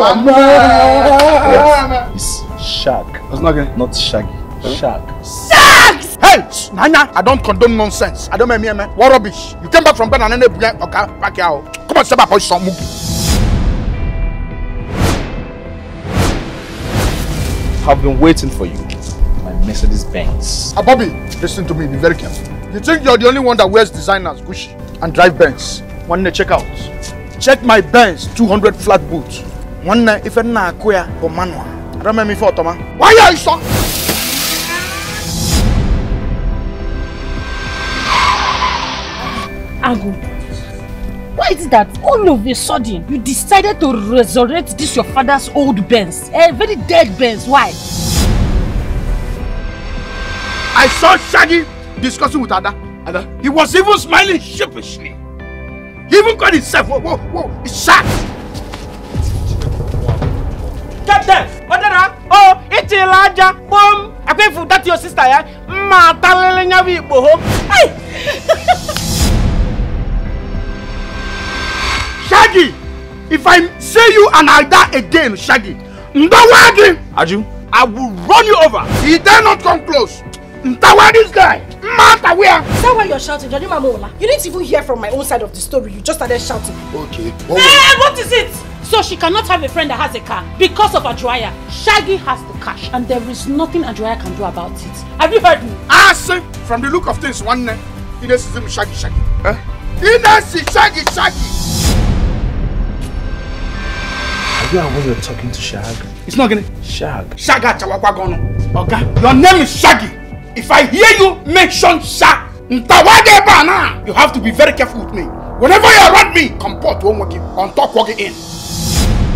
It's shag. Not shaggy. Shag. Shags! Hey! Nanya, I don't condone nonsense. I don't mean me. What rubbish? You came back from Ghana and then okay, back here. Come on, step up for some movie. I've been waiting for you. My Mercedes Benz. Bobby, listen to me. Be very careful. You think you're the only one that wears designers, Gucci, and drive Benz? One day, check out. Check my Benz 200 flat boots. One day, if I'm not queer or manual. I don't remember me for Thomas. Why are you so? Agu, why is it that all of a sudden you decided to resurrect this your father's old Benz? A very dead Benz, why? I saw Shaggy discussing with Ada. He was even smiling sheepishly. He even called himself, whoa, it's Shag. Captain, oh, it's Elijah, boom. I pay for that your sister, yeah? Hey! Shaggy, if I say you and Ada again, Shaggy, Aju, I will run you over. He dare not come close. This guy. Is that why you're shouting? You didn't even hear from my own side of the story. You just started shouting. Okay. Hey, what is it? So she cannot have a friend that has a car because of Adjoya. Shaggy has the cash and there is nothing Adjoya can do about it. Have you heard me? I say, from the look of things, one night, he does see Shaggy. He does see Shaggy. are you when you're talking to Shag? It's not gonna. Shag. Shaga Chawakwagono. Okay? Your name is Shaggy. If I hear you mention Shag, you have to be very careful with me. Whenever you're around me, comport won't work on top walking in.